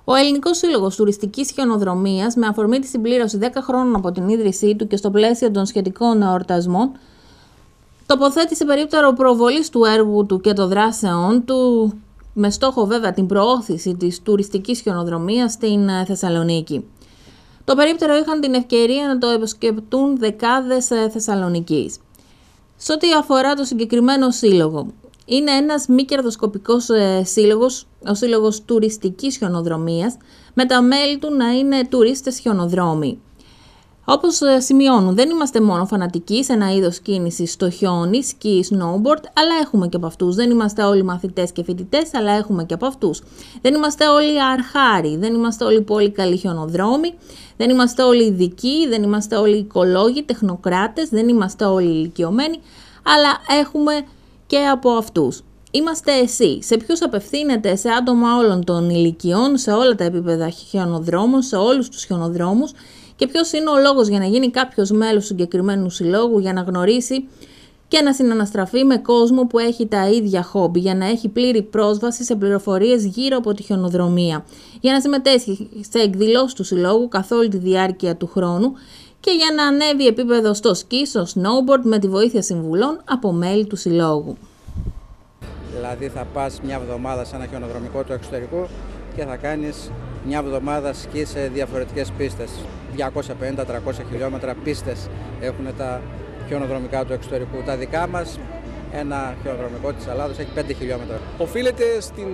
Ο Ελληνικός Σύλλογος Τουριστικής Χιονοδρομίας, με αφορμή τη συμπλήρωση 10 χρόνων από την ίδρυσή του και στο πλαίσιο των σχετικών εορτασμών, τοποθέτησε περίπτερο προβολής του έργου του και των δράσεών του, με στόχο βέβαια την προώθηση της τουριστικής χιονοδρομίας στην Θεσσαλονίκη. Το περίπτερο είχαν την ευκαιρία να το επισκεπτούν δεκάδες Θεσσαλονικείς. Σε ό,τι αφορά το συγκεκριμένο σύλλογο, είναι ένας μη κερδοσκοπικός σύλλογος, ο Σύλλογος Τουριστικής Χιονοδρομίας, με τα μέλη του να είναι τουρίστες χιονοδρόμοι. Όπως σημειώνουν, δεν είμαστε μόνο φανατικοί σε ένα είδος κίνησης στο χιόνι, σκι, snowboard, αλλά έχουμε και από αυτούς. Δεν είμαστε όλοι μαθητές και φοιτητές, αλλά έχουμε και από αυτούς. Δεν είμαστε όλοι αρχάροι, δεν είμαστε όλοι πολύ καλοί χιονοδρόμοι, δεν είμαστε όλοι ειδικοί, δεν είμαστε όλοι οικολόγοι, τεχνοκράτες, δεν είμαστε όλοι ηλικιωμένοι, αλλά έχουμε και από αυτούς. Είμαστε εσύ. Σε ποιους απευθύνεται? Σε άτομα όλων των ηλικιών, σε όλα τα επίπεδα χιονοδρόμων, σε όλους τους χιονοδρόμους. Και ποιος είναι ο λόγος για να γίνει κάποιος μέλος του συγκεκριμένου συλλόγου, για να γνωρίσει και να συναναστραφεί με κόσμο που έχει τα ίδια χόμπι, για να έχει πλήρη πρόσβαση σε πληροφορίες γύρω από τη χιονοδρομία, για να συμμετέχει σε εκδηλώσεις του συλλόγου καθ' όλη τη διάρκεια του χρόνου και για να ανέβει επίπεδο στο σκι, στο snowboard με τη βοήθεια συμβουλών από μέλη του συλλόγου. Δηλαδή θα πας μια εβδομάδα σε ένα χιονοδρομικό του εξωτερικού και θα κάνεις μια εβδομάδα σκι σε διαφορετικές πίστες. 250-300 χιλιόμετρα πίστες έχουν τα χιονοδρομικά του εξωτερικού. Τα δικά μας, ένα χιονοδρομικό της Ελλάδος έχει 5 χιλιόμετρα. Οφείλεται στην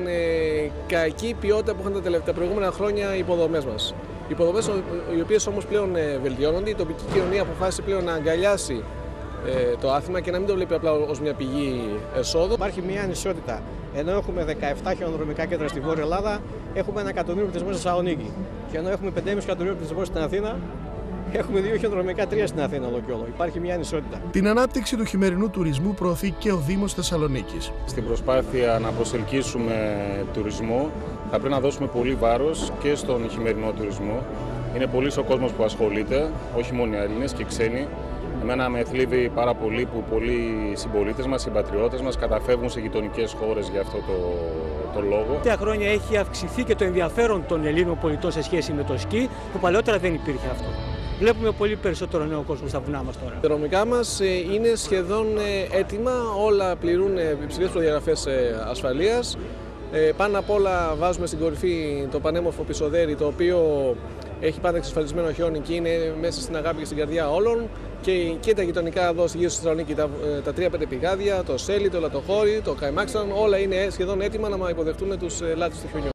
κακή ποιότητα που είχαν τα προηγούμενα χρόνια οι υποδομές μας. Οι υποδομές οι οποίες όμως πλέον βελτιώνονται, η τοπική κοινωνία αποφάσισε πλέον να αγκαλιάσει το άθλημα και να μην το βλέπει απλά ως μια πηγή εσόδου. Υπάρχει μια ανισότητα. Ενώ έχουμε 17 χιονοδρομικά κέντρα στη Βόρεια Ελλάδα, έχουμε 1 εκατομμύριο πληθυσμό στη Θεσσαλονίκη. Και ενώ έχουμε 5,5 εκατομμύριο πληθυσμό στην Αθήνα, έχουμε 2 χιονοδρομικά, 3 στην Αθήνα όλο και όλο. Υπάρχει μια ανισότητα. Την ανάπτυξη του χειμερινού τουρισμού προωθεί και ο Δήμος Θεσσαλονίκης. Στην προσπάθεια να προσελκύσουμε τουρισμό, θα πρέπει να δώσουμε πολύ βάρος και στον χειμερινό τουρισμό. Είναι πολύς ο κόσμος που ασχολείται, όχι μόνο οι Έλληνες και ξένοι. Εμένα με θλίβει πάρα πολύ που πολλοί συμπολίτες μας, συμπατριώτες μας καταφεύγουν σε γειτονικές χώρες για αυτό το λόγο. Τελευταία χρόνια έχει αυξηθεί και το ενδιαφέρον των Ελλήνων πολιτών σε σχέση με το σκι, που παλαιότερα δεν υπήρχε αυτό. Βλέπουμε πολύ περισσότερο νέο κόσμο στα βουνά μας τώρα. Τα δρομικά μας είναι σχεδόν έτοιμα, όλα πληρούν υψηλές προδιαγραφές ασφαλείας. Πάνω απ' όλα βάζουμε στην κορυφή το πανέμορφο πισωδέρι, το οποίο έχει πάντα εξασφαλισμένο χιόνι και είναι μέσα στην αγάπη και στην καρδιά όλων. Και τα γειτονικά εδώ γύρω στη Θεσσαλονίκη, τα 3-5 πηγάδια, το Σέλι, το Λατοχώρι, το Καϊμάξαν, όλα είναι σχεδόν έτοιμα να υποδεχτούν τους λάτρεις του χιονιού.